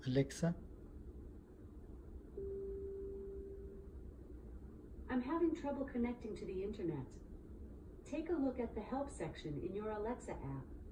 Alexa, I'm having trouble connecting to the internet. Take a look at the help section in your Alexa app.